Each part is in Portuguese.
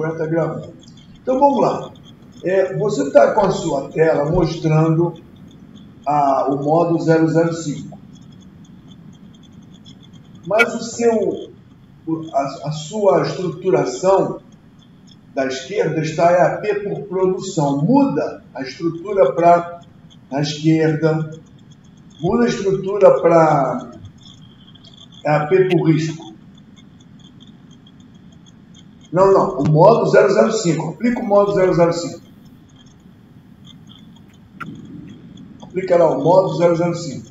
50 gramas. Então vamos lá. Você está com a sua tela mostrando o modo 005. Mas a sua estruturação da esquerda está EAP por produção. Muda a estrutura para a esquerda. Muda a estrutura para EAP por risco. Não. O modo 005. Aplica o modo 005. Aplica lá o modo 005.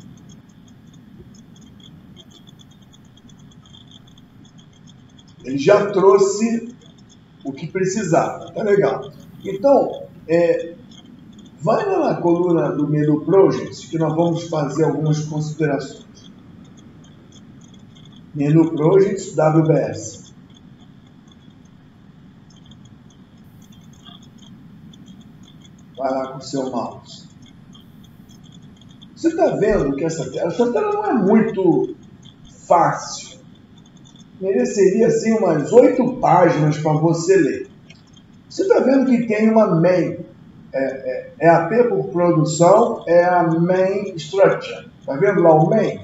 Ele já trouxe o que precisava. Tá legal. Então, vai lá na coluna do menu Projects, que nós vamos fazer algumas considerações. Menu Projects, WBS. Vai lá com o seu mouse. Você está vendo que essa tela não é muito fácil. Mereceria, assim, umas 8 páginas para você ler. Você está vendo que tem uma main. EAP por produção é a main structure. Está vendo lá o main?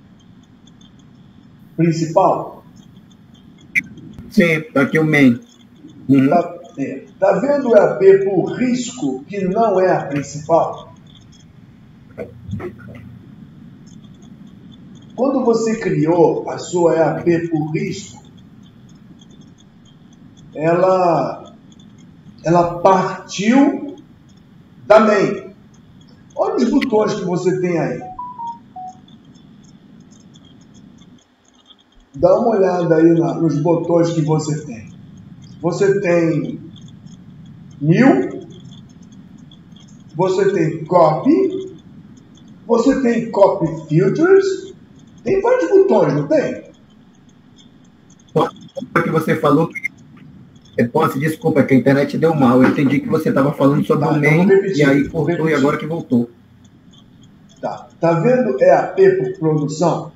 Principal? Sim, aqui o main. Uhum. Tá vendo o EAP por risco, que não é a principal? Quando você criou a sua EAP por risco, ela partiu da main. Olha os botões que você tem aí. Dá uma olhada aí nos botões que você tem. Você tem New, você tem Copy, você tem Copy Filters, tem vários botões, não tem? O que você falou, desculpa, que a internet deu mal. Eu entendi que você estava falando sobre o main, e aí cortou e agora que voltou. Tá vendo EAP por produção?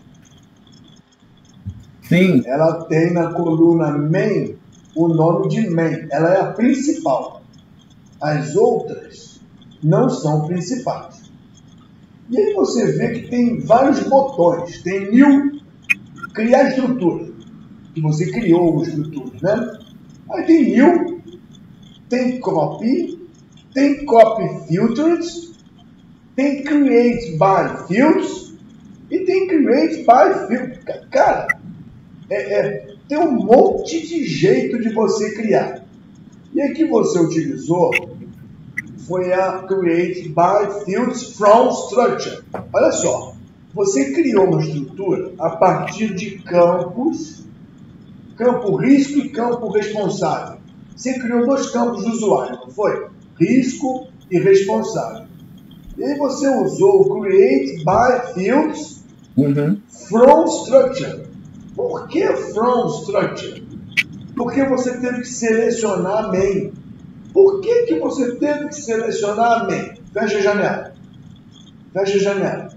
Sim. Ela tem na coluna main o nome de main. Ela é a principal. As outras não são principais. E aí você vê que tem vários botões. Tem New, criar estrutura. Que você criou uma estrutura, né? Aí tem New, tem Copy, tem Copy Filters, tem Create by Fields e tem Create by Field. Cara, tem um monte de jeito de você criar. E a que você utilizou foi a Create by Fields from Structure. Olha só, você criou uma estrutura a partir de campos, campo risco e campo responsável. Você criou 2 campos de usuário, não foi? Risco e responsável. E aí você usou o Create by Fields from Structure. Por que from Structure? Porque você teve que selecionar a main. Por que você teve que selecionar a main? Fecha a janela. Fecha a janela.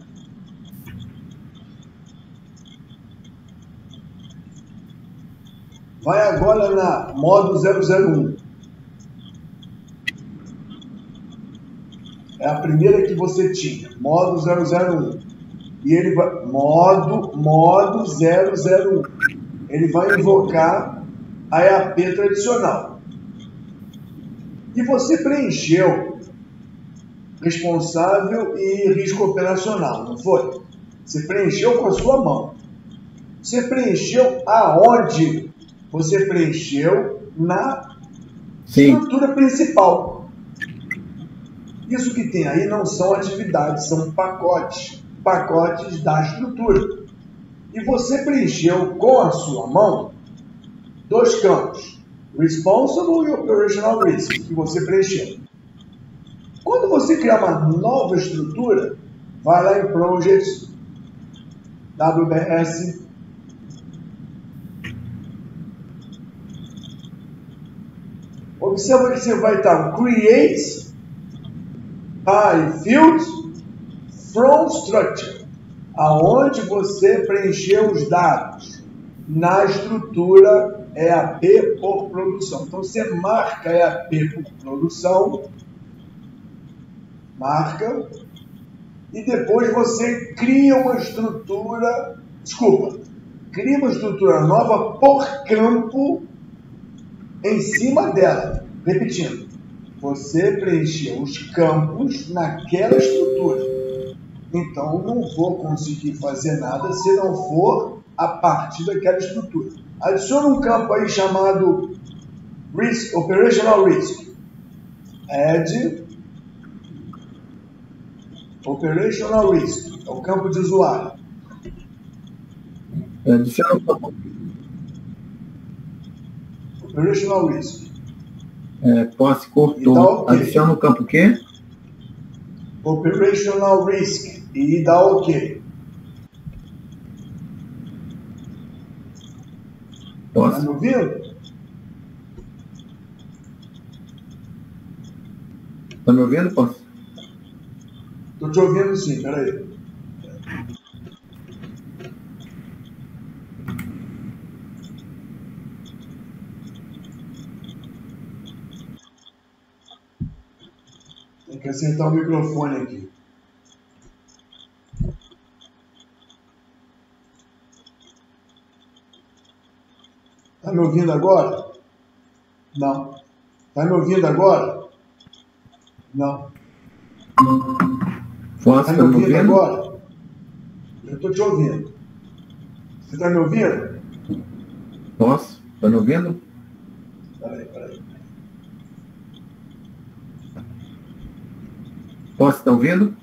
Vai agora na modo 001. É a primeira que você tinha. Modo 001. E ele vai... Modo 001. Ele vai invocar a EAP tradicional. E você preencheu responsável e risco operacional, não foi? Você preencheu com a sua mão. Você preencheu aonde? Você preencheu na estrutura principal. Isso que tem aí não são atividades, são pacotes. Pacotes da estrutura. E você preencheu com a sua mão 2 campos. Responsible e Operational Risk, que você preencheu. Quando você criar uma nova estrutura, vai lá em Projects, WBS, observa que você vai estar Create by Field from Structure, aonde você preencheu os dados na estrutura EAP por produção. Então, você marca EAP por produção, marca, e depois você cria uma estrutura nova por campo em cima dela. Repetindo, você preencheu os campos naquela estrutura. Então, não vou conseguir fazer nada se não for a partir daquela estrutura. Adiciona um campo aí chamado Risk, Operational Risk. Add Operational Risk. É o campo de usuário. Adiciona um campo. Operational Risk. Posse cortou. Okay. Adiciona o campo o quê? Operational Risk. E dá OK. Posso? Tá me ouvindo? Tá me ouvindo, Posso? Tô te ouvindo sim, peraí. Tem que acertar o microfone aqui. Tá me ouvindo agora? Não. Tá me ouvindo agora? Não. Tá me ouvindo agora? Eu tô te ouvindo. Você tá me ouvindo? Posso? Tá me ouvindo? Peraí. Posso? Tá ouvindo?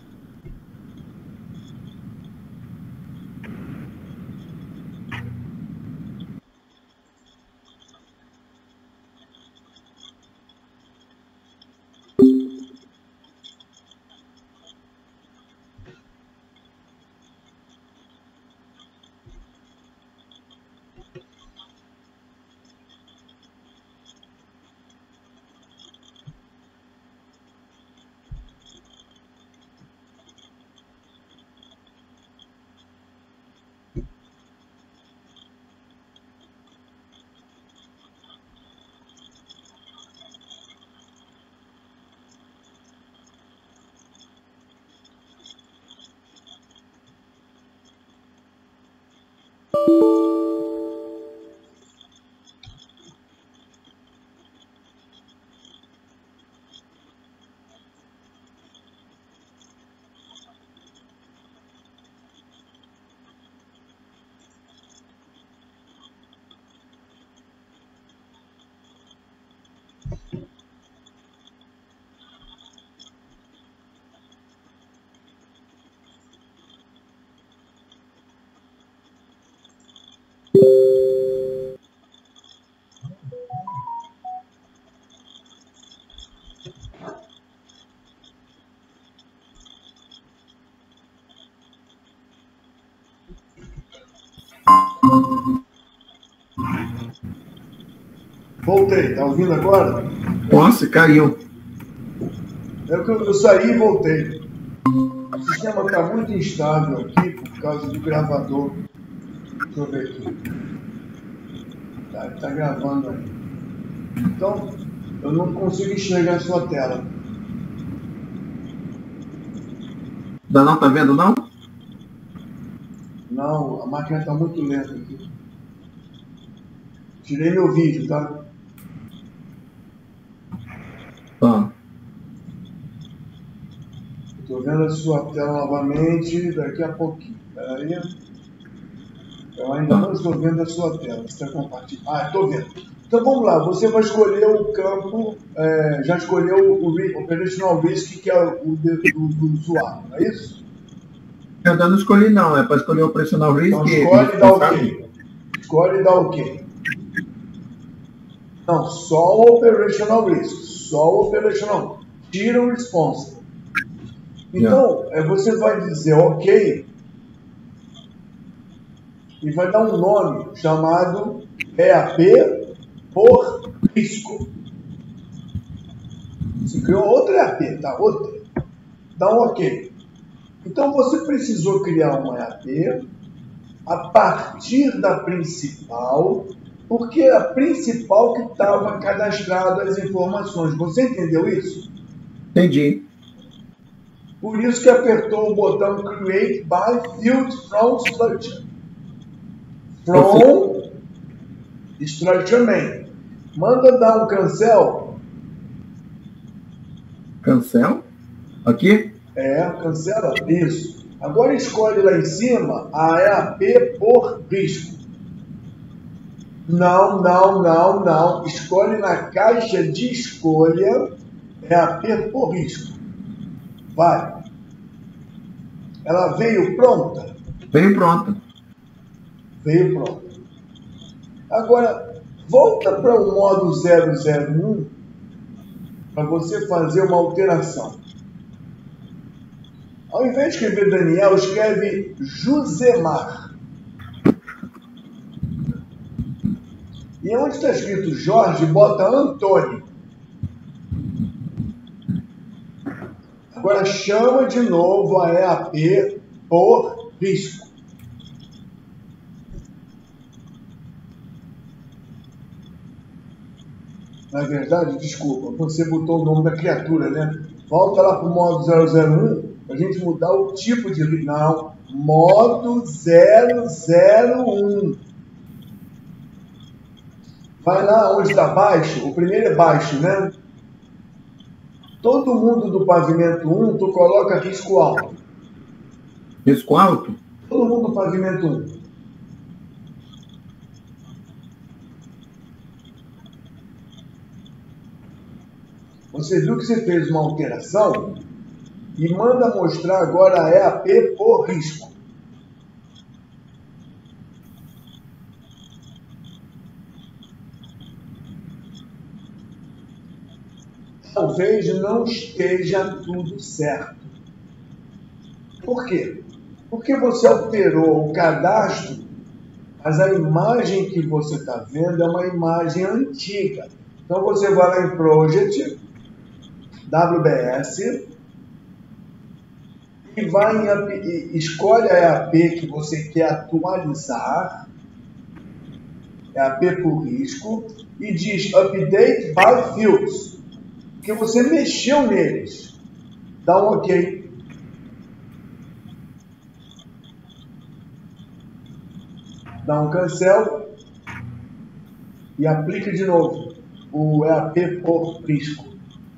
Voltei, tá ouvindo agora? Nossa, caiu. Eu saí e voltei. O sistema está muito instável aqui por causa do gravador. Deixa eu ver aqui. Tá gravando aí. Então, eu não consigo enxergar a sua tela. Ainda não tá vendo, não? Não, a máquina está muito lenta aqui. Tirei meu vídeo, tá? Tá. Estou vendo a sua tela novamente daqui a pouquinho. Peraí. Eu ainda não estou vendo a sua tela. Você está compartilhando. Ah, estou vendo. Então vamos lá. Você vai escolher o campo. Já escolheu o Operational Risk, que é o do usuário, não é isso? Eu ainda não escolhi, não. É para escolher o Operational Risk. Então escolhe e dá OK. Escolhe e dá OK. Não, só o Operational Risk. Só o Operational. Tira o Responsible. Então, você vai dizer OK e vai dar um nome chamado EAP por risco. Você criou outro EAP, tá? Outro. Dá um OK. Então, você precisou criar uma EAP a partir da principal Porque era a principal que estava cadastrada as informações. Você entendeu isso? Entendi. Por isso que apertou o botão Create by Field from Structure. From Structure Main. Manda dar um cancel. Cancel? Aqui? Cancela. Isso. Agora escolhe lá em cima a EAP por risco. Não. Escolhe na caixa de escolha EAP por risco. Vai. Ela veio pronta? Veio pronta. Veio pronta. Agora, volta para o modo 001 para você fazer uma alteração. Ao invés de escrever Daniel, escreve Josemar. E onde está escrito Jorge, bota Antônio. Agora chama de novo a EAP por risco. Na verdade, desculpa, você botou o nome da criatura, né? Volta lá para o modo 001 para a gente mudar o tipo de... Não, modo 001. Vai lá onde está baixo, o primeiro é baixo, né? Todo mundo do pavimento 1, tu coloca risco alto. Risco alto? Todo mundo do pavimento 1. Você viu que você fez uma alteração e manda mostrar agora a EAP por risco. Talvez não esteja tudo certo. Por quê? Porque você alterou o cadastro, mas a imagem que você está vendo é uma imagem antiga. Então você vai lá em Project, WBS, e escolhe a EAP que você quer atualizar, EAP por risco, e diz Update by Fields, que você mexeu neles. Dá um OK. Dá um cancel e aplica de novo o EAP por risco.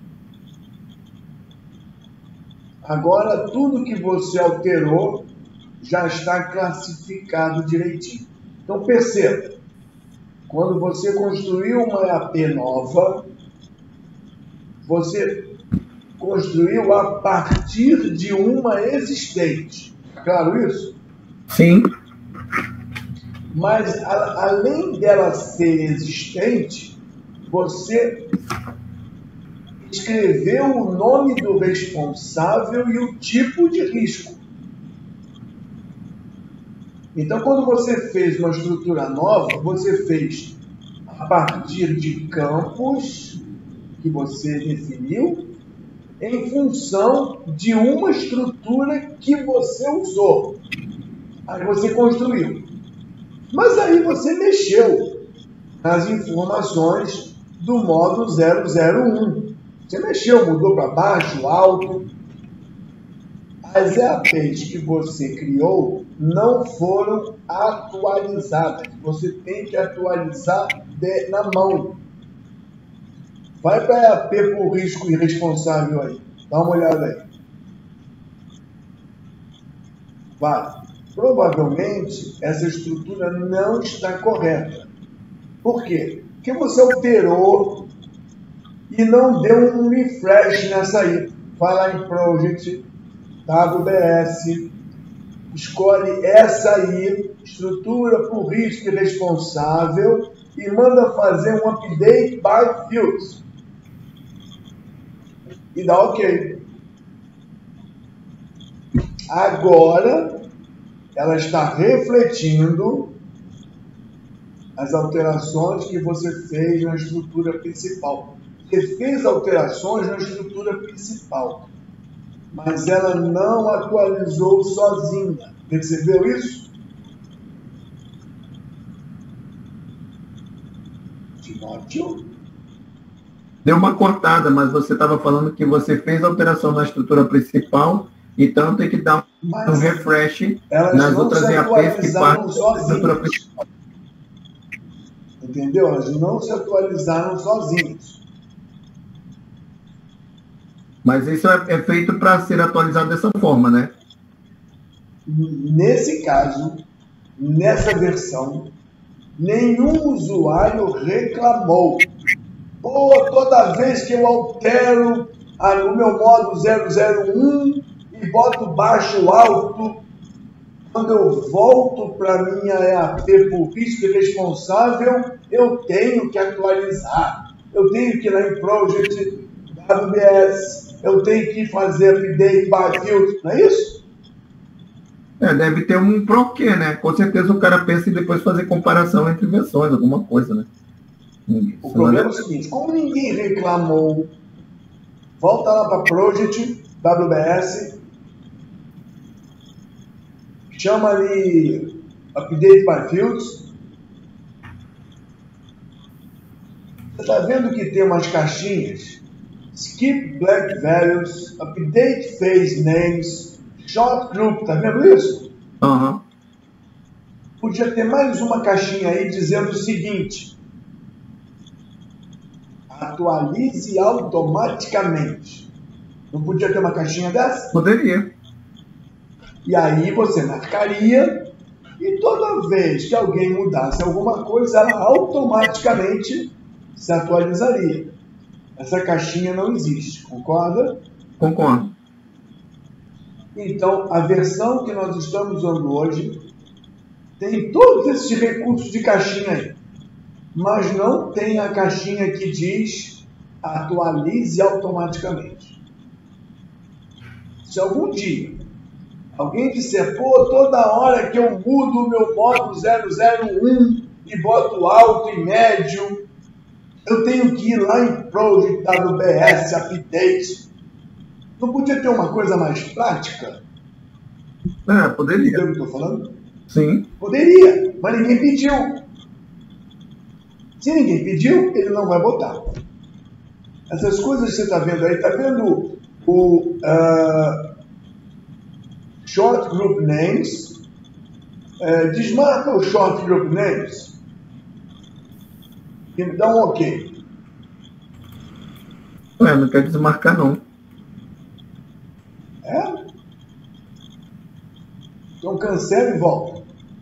Agora, tudo que você alterou já está classificado direitinho. Então, perceba, quando você construiu uma EAP nova, você construiu a partir de uma existente. Claro isso? Sim. Mas, além dela ser existente, você escreveu o nome do responsável e o tipo de risco. Então, quando você fez uma estrutura nova, você fez a partir de campos que você definiu em função de uma estrutura que você usou. Aí você construiu. Mas aí você mexeu nas informações do modo 001. Você mexeu, mudou para baixo, alto. As EAPs que você criou não foram atualizadas. Você tem que atualizar na mão. Vai para a EAP por risco irresponsável aí. Dá uma olhada aí. Vai. Provavelmente essa estrutura não está correta. Por quê? Porque você alterou e não deu um refresh nessa aí. Vai lá em Project, WBS, escolhe essa aí, estrutura por risco irresponsável, e manda fazer um update by fields. E dá OK. Agora, ela está refletindo as alterações que você fez na estrutura principal. Você fez alterações na estrutura principal, mas ela não atualizou sozinha. Percebeu isso? Timóteo. Deu uma cortada, mas você estava falando que você fez a alteração na estrutura principal, então tem que dar um refresh nas outras EAPs que partem da estrutura principal. Entendeu? Elas não se atualizaram sozinhas. Mas isso é feito para ser atualizado dessa forma, né? Nesse caso, nessa versão, nenhum usuário reclamou. Pô, toda vez que eu altero o meu modo 001 e boto baixo alto, quando eu volto para minha EAP por risco responsável, eu tenho que atualizar. Eu tenho que ir lá em Project, WBS, eu tenho que fazer update by field, não é isso? Deve ter um porquê, né? Com certeza o cara pensa em depois fazer comparação entre versões, alguma coisa, né? O problema é o seguinte, como ninguém reclamou, volta lá para Project, WBS, chama ali Update by Fields. Você está vendo que tem umas caixinhas? Skip Black Values, Update Phase Names, Short Group, tá vendo isso? Uhum. Podia ter mais uma caixinha aí dizendo o seguinte: atualize automaticamente. Não podia ter uma caixinha dessa? Poderia. E aí você marcaria e toda vez que alguém mudasse alguma coisa, ela automaticamente se atualizaria. Essa caixinha não existe, concorda? Concordo. Então, a versão que nós estamos usando hoje tem todos esses recursos de caixinha aí, mas não tem a caixinha que diz atualize automaticamente. Se algum dia alguém disser, pô, toda hora que eu mudo o meu modo 001 e boto alto e médio, eu tenho que ir lá em Project WBS Update. Não podia ter uma coisa mais prática? Poderia. Entendeu o que eu estou falando? Sim. Poderia, mas ninguém pediu. Se ninguém pediu, ele não vai botar. Essas coisas que você está vendo aí, está vendo o Short Group Names? Desmarca o Short Group Names e me dá um OK. Não quer desmarcar, não. Então cancela e volta.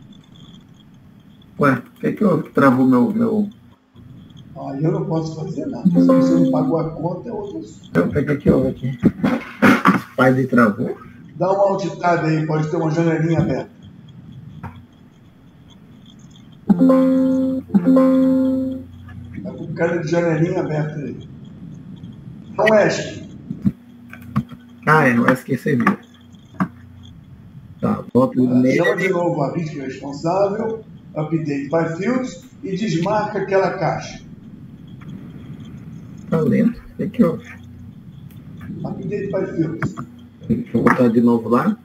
O que houve que travou meu... Eu não posso fazer nada. Se você não pagou a conta, é outro assunto. O que houve aqui? O pai dele travou? Dá uma alt-tab aí, pode ter uma janelinha aberta. Tá com cara de janelinha aberta aí. Não é, ESC. O ESC serviu. Tá, volta nele. Chama de novo a risco responsável, update by fields e desmarca aquela caixa. Tá lento. O que houve? Update by fields. Deixa eu botar de novo lá.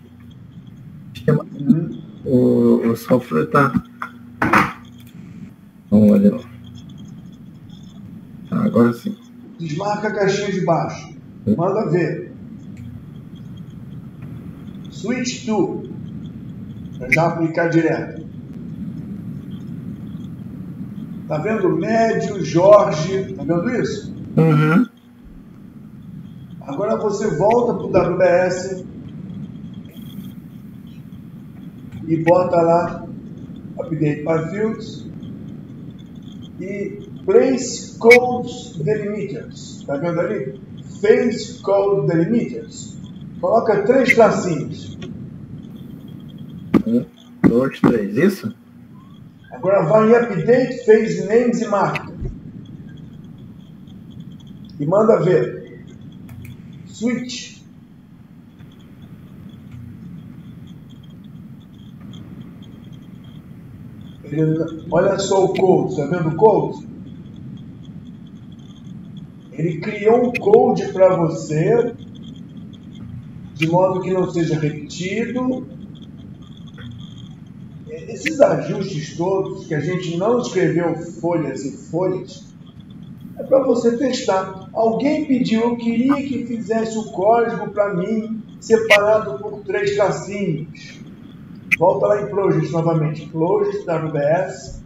O software tá... Vamos lá de novo. Agora sim. Desmarca a caixinha de baixo. Manda ver. Switch to. Pra já aplicar direto. Tá vendo médio, Jorge? Tá vendo isso? Uhum. Agora você volta para o WBS e bota lá Update by Fields e Place Codes Delimiters. Tá vendo ali? Phase Code Delimiters. Coloca 3 tracinhos. 1, 2, 3. Isso? Agora vai em Update, Phase Names e marca. E manda ver. Switch. Olha só o code, está vendo o code? Ele criou um code para você, de modo que não seja repetido. Esses ajustes todos, que a gente não escreveu folhas e folhas, para você testar. Alguém pediu, eu queria que fizesse o código para mim, separado por 3 tracinhos. Volta lá em Project novamente. Project, WBS,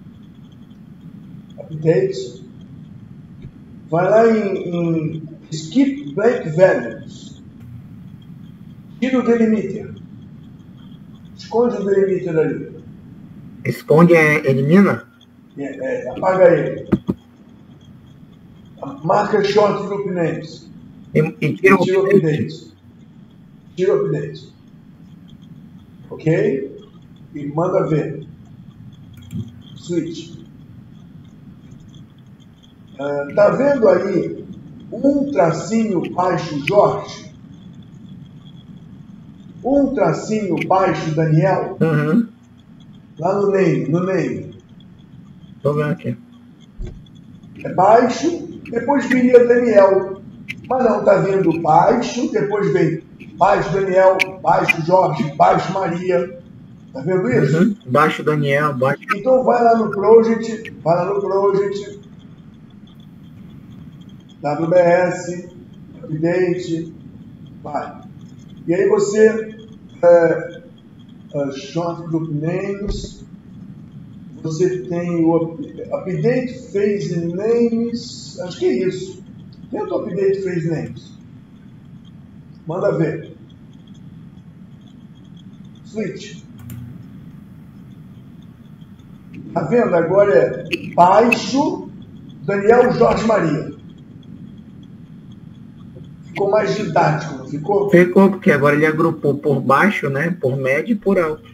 Updates. Vai lá em Skip Blank Values. Tira o delimiter. Esconde o delimiter ali. Esconde, elimina? Apaga ele. Marca short group names. E tira o update. Tira o update. Ok? E manda ver. Switch. Tá vendo aí um tracinho baixo Jorge? Um tracinho baixo Daniel? Uhum. Lá no name. Tô vendo aqui. É baixo, depois viria Daniel. Mas não, tá vendo baixo, depois vem baixo Daniel, baixo Jorge, baixo Maria. Tá vendo isso? Uhum. Baixo Daniel, baixo... Então vai lá no Project, WBS, Update, vai. E aí você, Short Group Names, você tem o Update Phase Names, acho que é isso. Tenta o Update Phase Names. Manda ver. Switch. Tá vendo? Agora é baixo Daniel Jorge Maria. Ficou mais didático, não ficou? Ficou, porque agora ele agrupou por baixo, né? Por médio e por alto.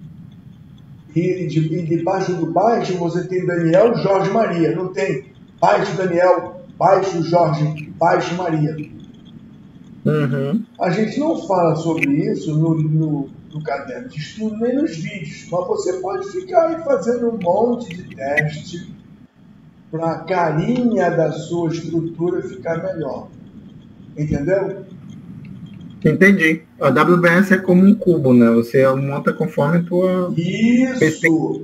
E debaixo do baixo você tem Daniel Jorge Maria. Não tem baixo Daniel, baixo Jorge, baixo Maria. Uhum. A gente não fala sobre isso no caderno de estudo nem nos vídeos, mas você pode ficar aí fazendo um monte de teste para a carinha da sua estrutura ficar melhor. Entendeu? Entendi. A WBS é como um cubo, né? Você monta conforme a tua... Isso!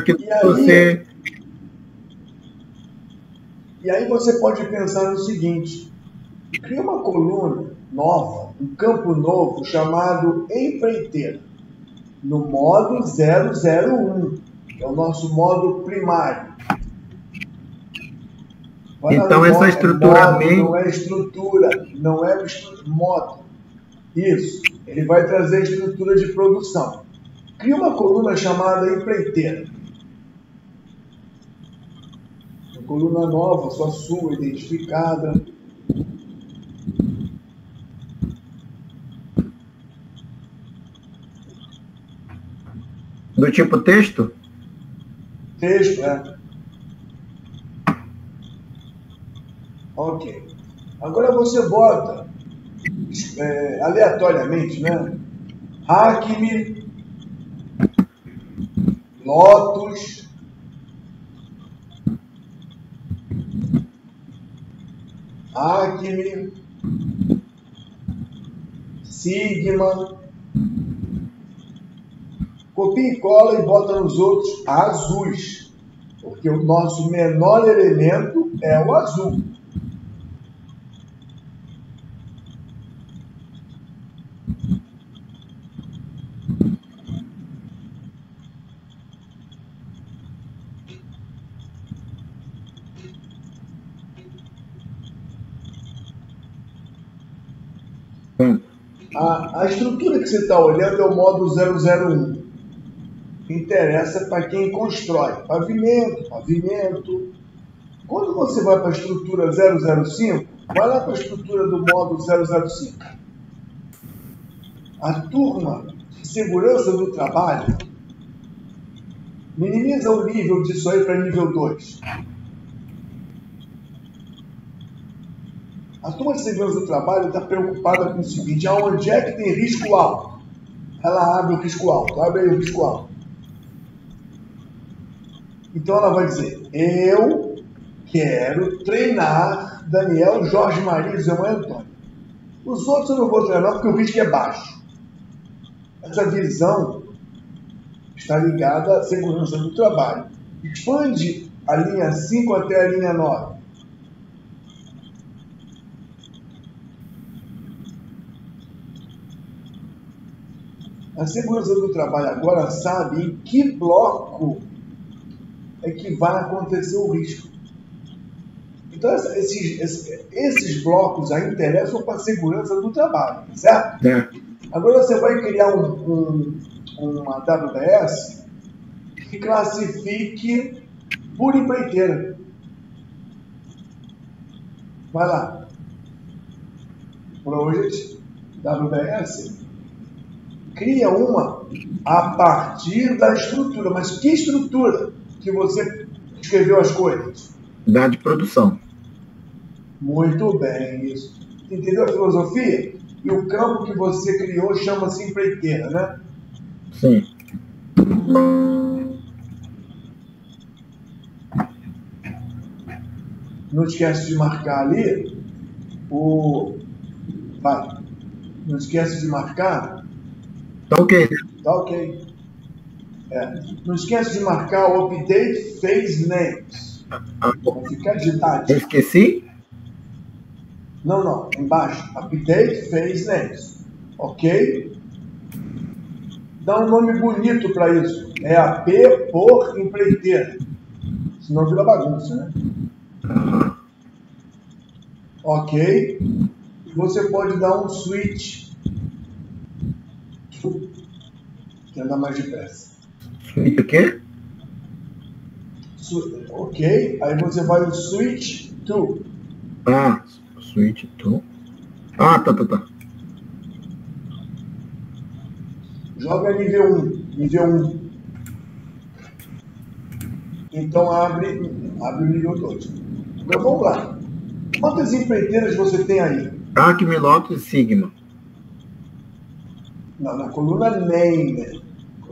E aí você pode pensar no seguinte: cria uma coluna nova, um campo novo chamado empreiteira, no modo 001, que é o nosso modo primário. Então essa estrutura não é estrutura, não é modo. Isso, ele vai trazer a estrutura de produção. Cria uma coluna chamada empreiteira. Uma coluna nova, só sua, identificada. Do tipo texto? Texto, é. Ok. Agora você bota aleatoriamente, né? Acme, Lotus, Acme, Sigma. Copia e cola e bota nos outros azuis, porque o nosso menor elemento é o azul. A estrutura que você está olhando é o modo 001. Interessa para quem constrói pavimento. Quando você vai para a estrutura 005, vai lá para a estrutura do modo 005. A turma de segurança do trabalho minimiza o nível disso aí para nível 2. A turma de segurança do trabalho está preocupada com o seguinte: aonde é que tem risco alto? Ela abre o risco alto, abre aí o risco alto. Então ela vai dizer: eu quero treinar Daniel Jorge Maria e José Maria Antônio. Os outros eu não vou treinar porque o risco é baixo. Essa visão está ligada à segurança do trabalho. Expande a linha 5 até a linha 9. A segurança do trabalho agora sabe em que bloco é que vai acontecer o risco. Então, esses blocos aí interessam para a segurança do trabalho, certo? É. Agora você vai criar uma WBS que classifique por empreiteira. Vai lá. Project WBS. Cria uma a partir da estrutura. Mas que estrutura que você escreveu as coisas? Da de produção. Muito bem, isso. Entendeu a filosofia? E o campo que você criou chama-se empreiteira, né? Sim. Não esquece de marcar ali Vai. Não esquece de marcar. Tá ok. Tá ok. Não esquece de marcar o Update Phase Names. Vai ficar didático. Eu esqueci? Não. Embaixo. Update Phase Names. Ok? Dá um nome bonito para isso. É AP por empreiteira. Senão vira bagunça, né? Ok. Você pode dar um switch que anda mais depressa. Switch o quê? Ok. Aí você vai no switch to. Switch to. Tá. Joga nível 1. Então abre o nível 2. Então vamos lá. Quantas empreiteiras você tem aí? Acme, Lotus e Sigma. Não, na coluna name.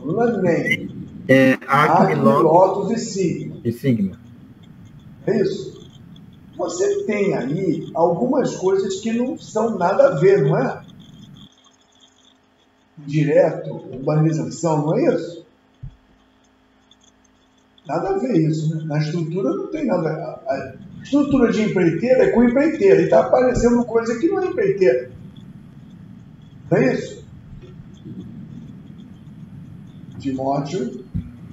Acme, Lotus e Sigma. É isso. Você tem aí algumas coisas que não são nada a ver, não é? Direto, urbanização, não é isso? Nada a ver isso, né? Na estrutura não tem nada. A estrutura de empreiteira é com empreiteira e está aparecendo coisa que não é empreiteira. Não é isso? Timóteo.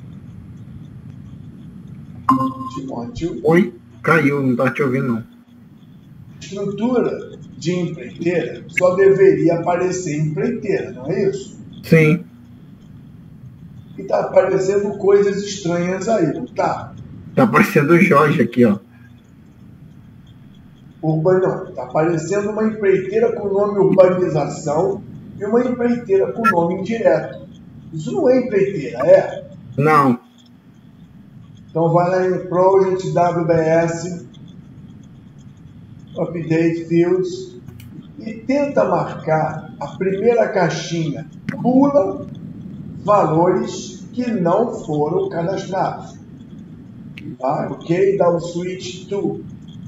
Oi, caiu, não tá te ouvindo não. Estrutura de empreiteira só deveria aparecer empreiteira, não é isso? Sim. E tá aparecendo coisas estranhas aí, não tá? Tá aparecendo o Jorge aqui, ó. Não, tá aparecendo uma empreiteira com o nome urbanização e uma empreiteira com o nome indireto. Isso não é empreiteira, é? Não. Então vai lá em Project WBS, Update Fields, e tenta marcar a primeira caixinha. Pula valores que não foram cadastrados. Tá? Ok? Dá um switch to.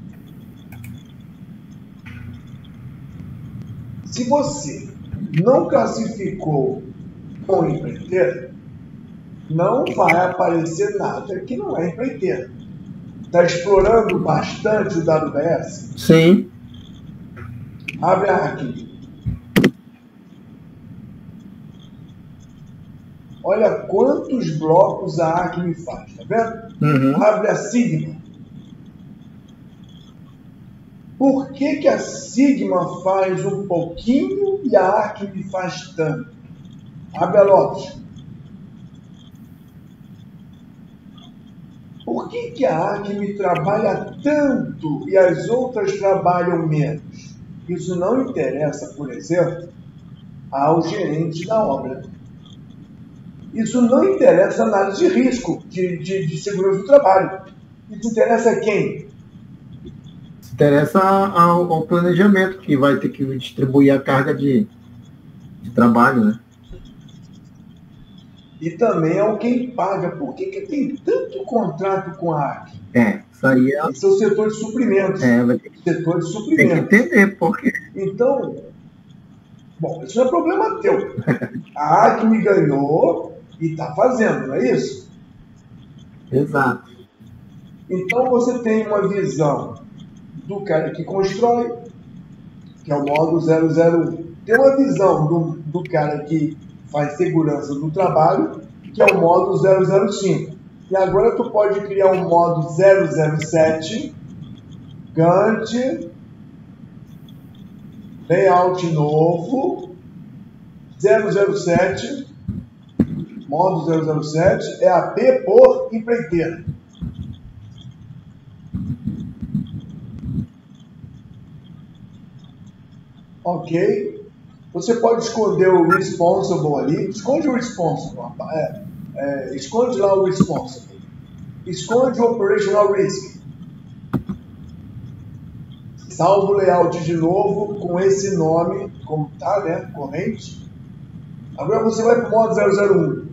Se você não classificou com empreiteira, não vai aparecer nada que não é empreiteira. Está explorando bastante o WBS? Sim. Abre a Acme. Olha quantos blocos a Acme faz, tá vendo? Uhum. Abre a Sigma. Por que a Sigma faz um pouquinho e a Acme faz tanto? Abre a Lotus. Por que a Acme trabalha tanto e as outras trabalham menos? Isso não interessa, por exemplo, ao gerente da obra. Isso não interessa a análise de risco, de segurança do trabalho. Isso interessa a quem? Interessa ao planejamento, que vai ter que distribuir a carga de trabalho, né? E também ao quem paga. Por que tem tanto contrato com a Acme? Isso aí é... Esse é o setor de suprimentos. Vai ter que... Setor de suprimentos. Tem que entender por quê. Então, bom, isso não é problema teu. A Acme ganhou e está fazendo, não é isso? Exato. Então você tem uma visão do cara que constrói, que é o módulo 001. Tem uma visão do cara que faz segurança do trabalho, que é o modo 005. E agora tu pode criar um modo 007, Gantt, layout novo, 007, modo 007, é AP por empreiteira. Ok? Você pode esconder o responsible ali. Esconde o responsible. Esconde lá o responsible. Esconde o operational risk. Salva o layout de novo com esse nome, como tá, né? Corrente. Agora você vai para o modo 001.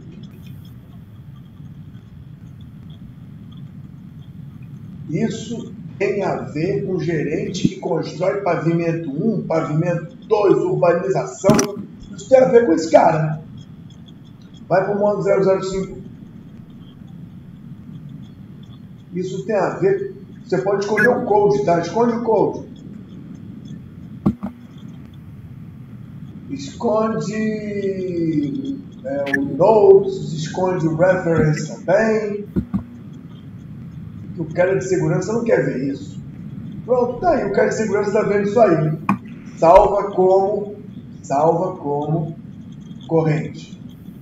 Isso tem a ver com o gerente que constrói pavimento 1, pavimento 2, urbanização. Isso tem a ver com esse cara, né? Vai para o modo 005. Isso tem a ver... Você pode escolher o code, tá? Esconde o code. Esconde o notes, esconde o reference também. O cara de segurança não quer ver isso. Pronto, tá aí. O cara de segurança está vendo isso aí. Salva como corrente.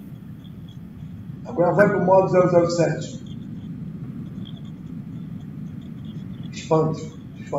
Agora vai para o modo 007. Expande.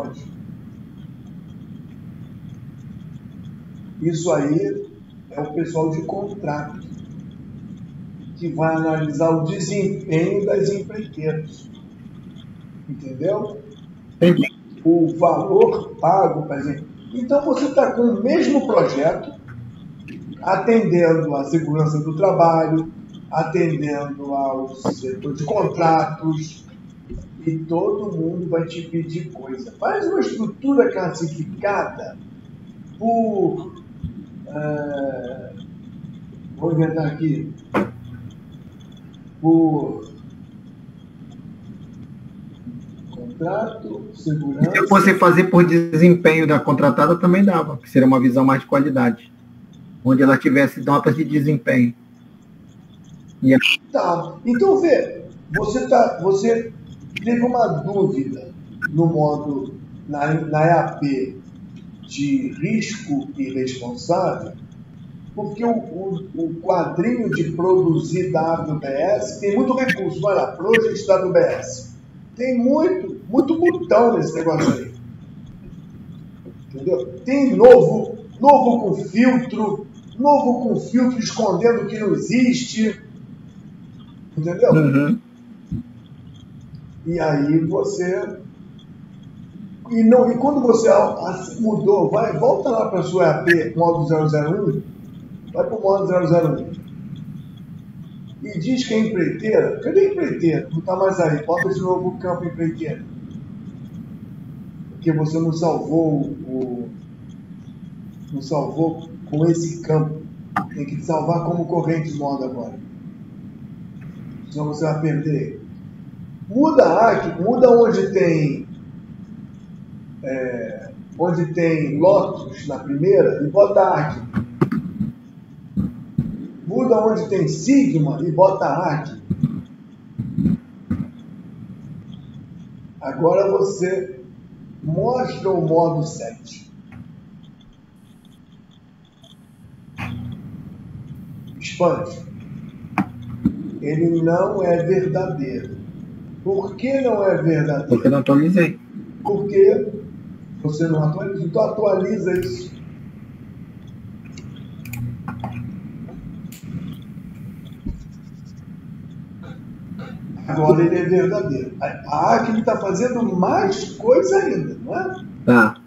Isso aí é o pessoal de contrato que vai analisar o desempenho das empreiteiras. Entendeu? Entendi. O valor pago, por exemplo. Então você está com o mesmo projeto, atendendo à segurança do trabalho, atendendo ao setor de contratos, e todo mundo vai te pedir coisa. Faz uma estrutura classificada por... vou inventar aqui. Por contrato, segurança... Se eu fosse fazer por desempenho da contratada, também dava, que seria uma visão mais de qualidade, onde ela tivesse notas de desempenho. Tá, então vê, você teve uma dúvida no modo, na EAP de risco e responsável, porque o quadrinho de produzir da AWS tem muito recurso. Vai lá, Project da AWS. Tem muito botão nesse negócio aí. Entendeu? Tem novo com filtro escondendo o que não existe. Entendeu? Uhum. E aí você... E quando você mudou, volta lá para a sua EAP, modo 001, vai para o modo 001. E diz que é empreiteira. Cadê a empreiteira? Não está mais aí. Bota de novo o campo empreiteira. Porque você não salvou não salvou com esse campo. Tem que salvar como corrente modo agora. Senão você vai perder. Muda aqui, muda onde tem Lotus na primeira e bota aqui. Muda onde tem Sigma e bota aqui. Agora você mostra o modo 7. Expande. Ele não é verdadeiro. Por que não é verdadeiro? Porque não atualizei. Porque você não atualiza. Então atualiza isso. Agora ele é verdadeiro. A Acme está fazendo mais coisa ainda, não é? Tá.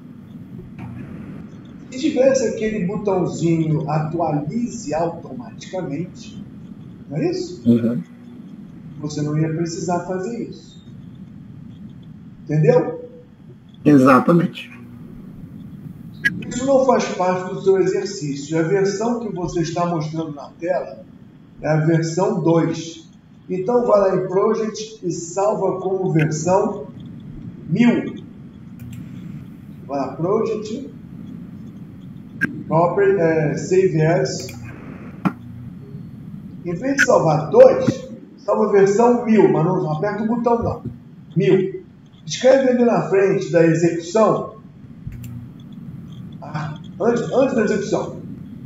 Se tivesse aquele botãozinho atualize automaticamente, não é isso? Uhum. Você não ia precisar fazer isso. Entendeu? Exatamente. Isso não faz parte do seu exercício. A versão que você está mostrando na tela é a versão 2. Então, vai lá em Project e salva como versão 1000. Vai lá, Project, Save As, Em vez de salvar 2, salva a versão 1000, mas não aperta o botão não. 1000. Escreve ali na frente da execução, antes da execução,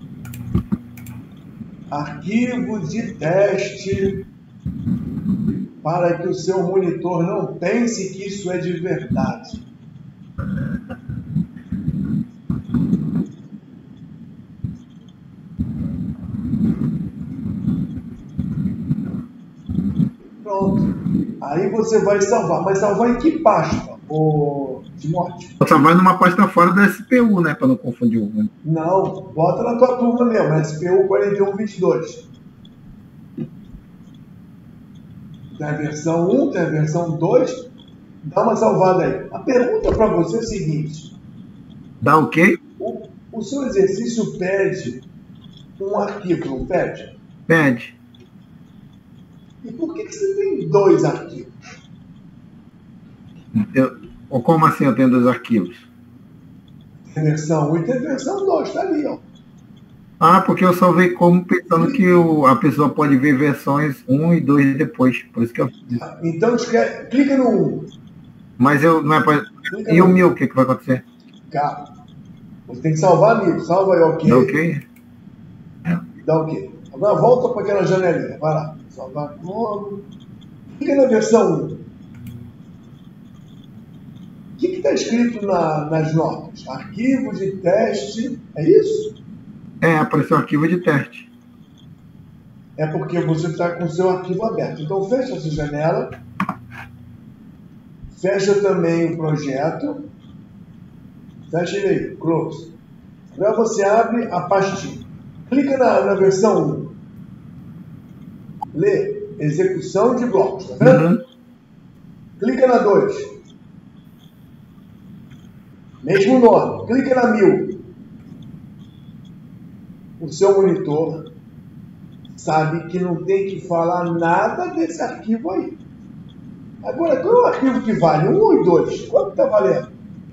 arquivo de teste, para que o seu monitor não pense que isso é de verdade. Pronto. Aí você vai salvar. Mas salvar em que pasta, Timóteo? Vou salvar numa pasta fora da SPU, né? Para não confundir o nome. Não, bota na tua turma mesmo, na SPU 4122. Tem a versão 1, tem a versão 2. Dá uma salvada aí. A pergunta para você é a seguinte. Dá o quê? O seu exercício pede um arquivo, não pede? Pede. E por que você tem 2 arquivos? Como assim eu tenho 2 arquivos? Tem versão 1 e tem versão 2, tá ali, ó. Ah, porque eu salvei como pensando que a pessoa pode ver versões 1 e 2 depois. Por isso que eu fiz. Então clica no 1. Mas eu não é para. E o 1000, o que vai acontecer? Cara, você tem que salvar 1000. Salva aí, ok? Dá ok? Dá ok. Agora volta para aquela janelinha. Vai lá. Salvar como. Clica na versão 1. O que está escrito nas notas? Arquivo de teste. É isso? Apareceu arquivo de teste. É porque você está com o seu arquivo aberto. Então fecha essa janela. Fecha também o projeto. Fecha ele aí. Close. Agora você abre a pastinha. Clica na versão 1. Lê. Execução de blocos. Tá vendo? Uhum. Clica na 2. Mesmo nome. Clica na 1000. O seu monitor sabe que não tem que falar nada desse arquivo aí. Agora, qual é o arquivo que vale? 1 e 2? Quanto está valendo?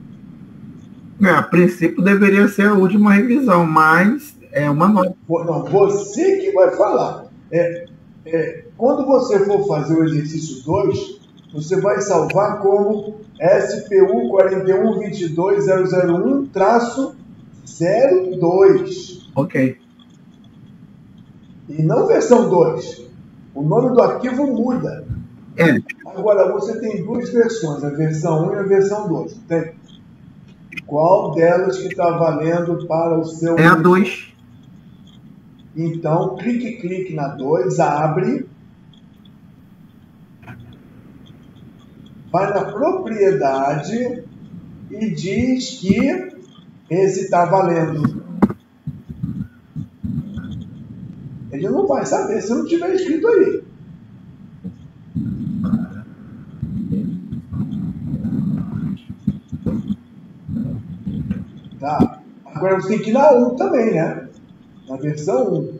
A princípio deveria ser a última revisão, mas é uma nova. Não, você que vai falar. Quando você for fazer o exercício 2, você vai salvar como SPU 41201-02. Ok. E não versão 2. O nome do arquivo muda. Agora, você tem 2 versões, a versão 1 e a versão 2. Tem? Qual delas que está valendo para o seu... É a 2. Então, clique na 2, abre. Vai na propriedade e diz que esse está valendo. Ele não vai saber se não tiver escrito aí. Tá? Agora você tem que ir na 1 também, né? Na versão 1.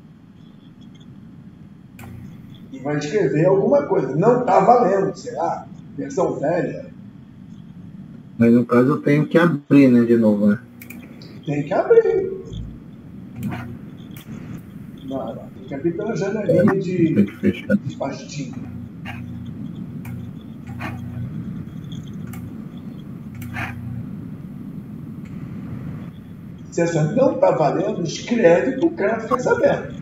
E vai escrever alguma coisa. Não está valendo, será? Versão velha. Mas no caso eu tenho que abrir, né, de novo, né? Tem que abrir. Não. Tem que abrir pela janelinha de pastinha. Se essa não está valendo, escreve para o cara ficar sabendo.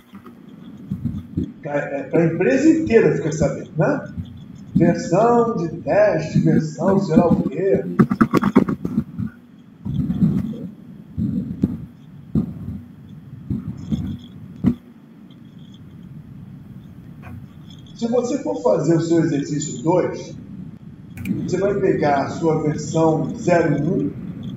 Para a empresa inteira ficar sabendo, né? Versão de teste, versão sei lá o quê. Se você for fazer o seu exercício 2, você vai pegar a sua versão 01,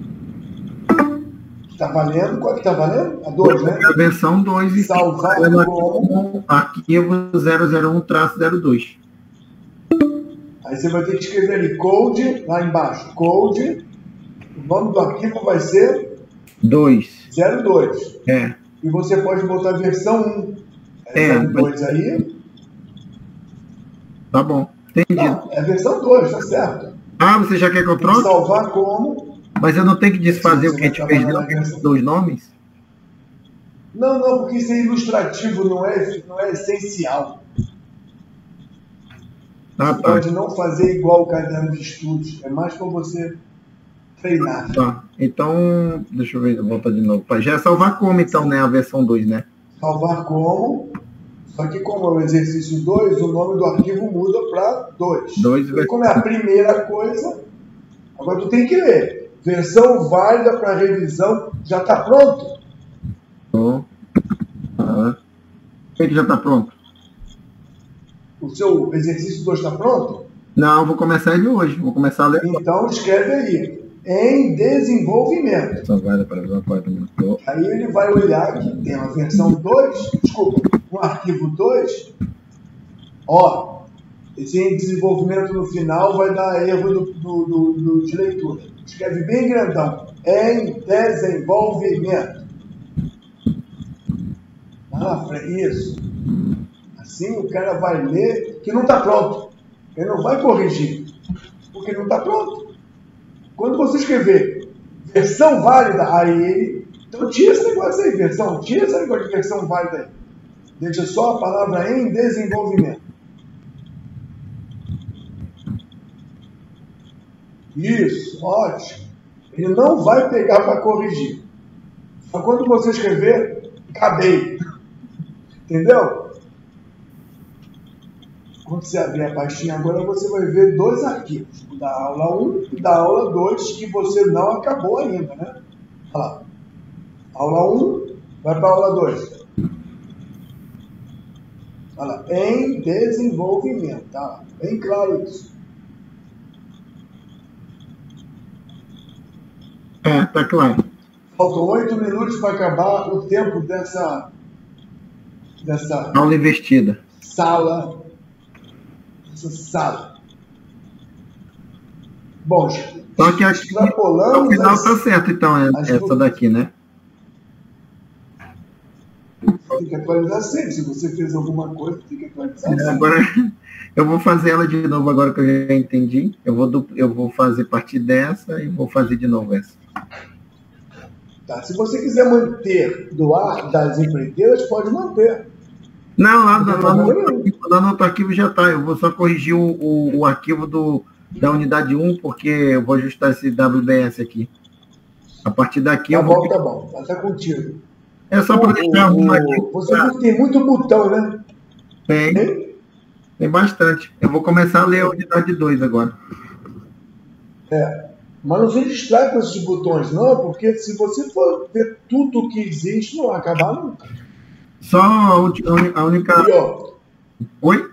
que está valendo. Qual que está valendo? A 2, né? A versão 2 e salvar como arquivo 001-02. Aí você vai ter que escrever ali code, lá embaixo, code. O nome do arquivo vai ser 2. 02. E você pode botar a versão 1. 02 aí. Tá bom, entendi. Não, é a versão 2, tá certo. Você já quer que eu troque? Salvar como? Mas eu não tenho que desfazer o que a gente fez dos 2 nomes? Não, porque isso é ilustrativo, não é essencial. Você pode não fazer igual o caderno de estudos, é mais para você treinar. Tá, então, deixa eu ver, volta de novo. Já é salvar como, então, né, a versão 2, né? Salvar como, só que como é o exercício 2, o nome do arquivo muda para 2. E como é a primeira coisa, agora tu tem que ler. Versão válida para revisão, já está pronto? O que já está pronto? O seu exercício 2 está pronto? Não, vou começar ele hoje, vou começar a ler. Então escreve aí, em desenvolvimento. Versão válida para revisão 4 minutos. Aí ele vai olhar que tem uma versão 2, um arquivo 2, esse em desenvolvimento no final vai dar erro de leitura. Escreve bem grandão, em desenvolvimento. Lá na frente, isso. Assim o cara vai ler que não está pronto. Ele não vai corrigir, porque não está pronto. Quando você escrever versão válida, aí ele... Então tira esse negócio aí, tira esse negócio de versão válida aí. Deixa só a palavra em desenvolvimento. Isso, ótimo. Ele não vai pegar para corrigir. Só quando você escrever, acabei. Entendeu? Quando você abrir a pastinha agora, você vai ver 2 arquivos. O da aula 1 e da aula 2, que você não acabou ainda, né? Olha lá. Aula 1 vai para a aula 2. Olha lá. Em desenvolvimento. Tá? Bem claro isso. Tá claro. Faltam 8 minutos para acabar o tempo dessa aula investida. Sala. Bom, só que aqui no final está certo, então, essa daqui, né? Tem que atualizar sempre. Se você fez alguma coisa, tem que atualizar sempre. Agora, eu vou fazer ela de novo agora que eu já entendi. Eu vou fazer partir dessa e vou fazer de novo essa. Tá, se você quiser manter do ar das empreiteiras, pode manter. Não, lá no outro arquivo já está. Eu vou só corrigir o arquivo da unidade 1, porque eu vou ajustar esse WBS aqui. A partir daqui tá bom, tá bom. Está contigo. É só para deixar uma aqui. Você tem muito botão, né? Tem bastante. Eu vou começar a ler a unidade 2 agora. Mas não se distrai com esses botões, não, porque se você for ver tudo que existe, não vai acabar nunca. Só a única... Oi?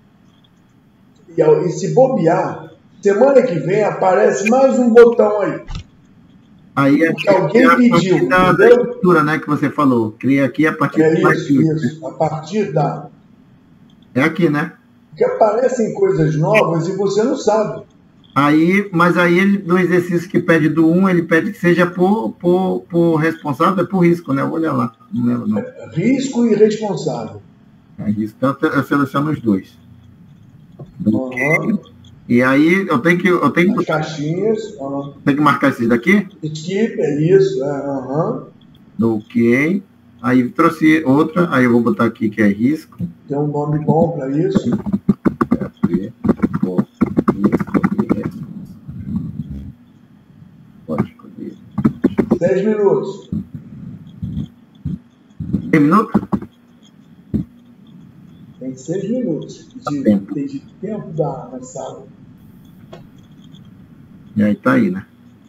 E se bobear, semana que vem aparece mais um botão aí. Aí que alguém pediu. Da estrutura, né, que você falou. Cria aqui a partir isso. A partir da... É aqui, né? Porque aparecem coisas novas e você não sabe. Mas aí ele, no exercício que pede do 1, ele pede que seja por responsável, por risco, né? Eu vou olhar lá. Não lembro, não. Risco e responsável. Risco. Então eu seleciono os dois. E aí eu tenho que as caixinhas. Tem que marcar esses daqui? Equipe, é isso. Ok. Aí trouxe outra, aí eu vou botar aqui que é risco. Tem um nome bom para isso. Pode escolher. 10 minutos. 10 minutos? Tem 6 minutos de tempo da sala. E aí tá aí, né?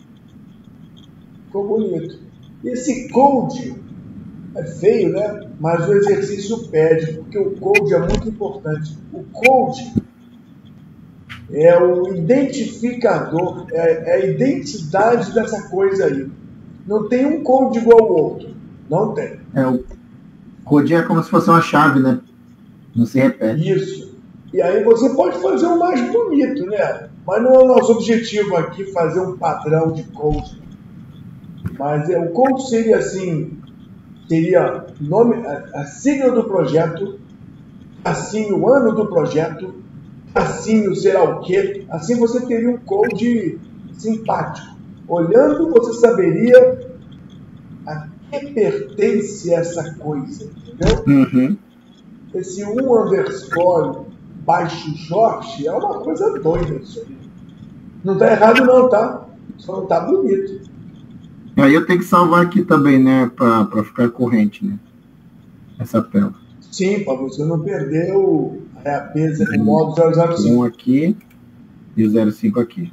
Ficou bonito. Esse code é feio, né? Mas o exercício pede, porque o code é muito importante. O code é o identificador, é a identidade dessa coisa aí. Não tem um code igual ao outro. Não tem. O code é como se fosse uma chave, né? Não se repete. Isso. E aí você pode fazer o mais bonito, né? Mas não é o nosso objetivo aqui fazer um padrão de code. Mas o code seria assim, seria a sigla do projeto, assim o ano do projeto, assim o sei lá o quê. Assim você teria um code simpático. Olhando, você saberia que pertence a essa coisa, entendeu? Uhum. Esse _ baixo Jorge é uma coisa doida isso aí. Não tá errado não, tá? Só não tá bonito. Aí eu tenho que salvar aqui também, né? Para ficar corrente, né? Essa tela. Sim, para você não perder o modo 005. Um aqui e o 05 aqui.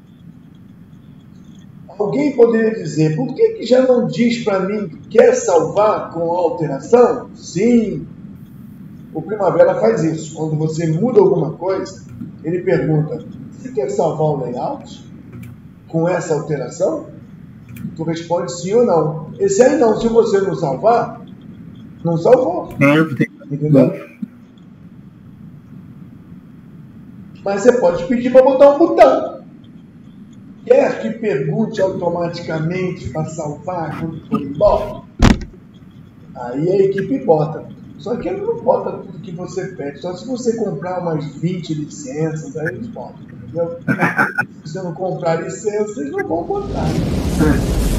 Alguém poderia dizer, por que já não diz para mim que quer salvar com alteração? Sim, o Primavera faz isso. Quando você muda alguma coisa, ele pergunta, você quer salvar o layout com essa alteração? Tu responde sim ou não. Esse aí não, se você não salvar, não salvou. Entendeu? Mas você pode pedir para botar um botão. Quer que pergunte automaticamente para salvar quando for embora? Aí a equipe bota. Só que ele não bota tudo que você pede. Só se você comprar umas 20 licenças, aí eles botam, entendeu? Se você não comprar licenças, eles não vão botar.